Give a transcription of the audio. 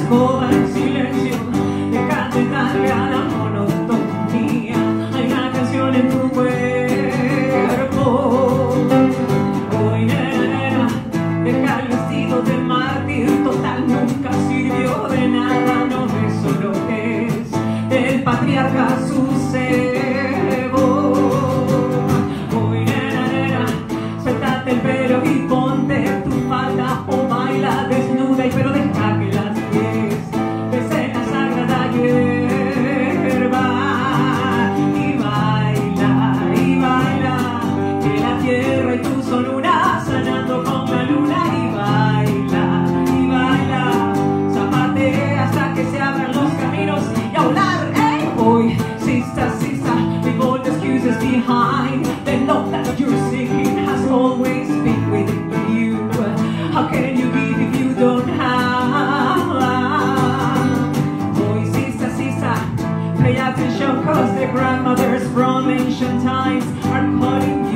escoba en silencio, deja de darle a la monotonía. Hay una canción en tu cuerpo. Hoy, nena, deja el vestido de mártir, total nunca sirvió de nada. No ves solo que es el patriarca su cebo. Hoy, nena, suéltate el pelo y ponte tu falda o baila desnuda, y pero deja que las pies besen la sagrada hierba. Y baila, que la tierra y tú son una, sanando con la luna. Y baila, zapatea hasta que se abran los caminos y a volar. Hey, boy, sister, leave all the excuses behind. The love that you're seeking has always been within you. How can you give if you don't have? Boy, sister, pay attention, cause the grandmothers from ancient times are calling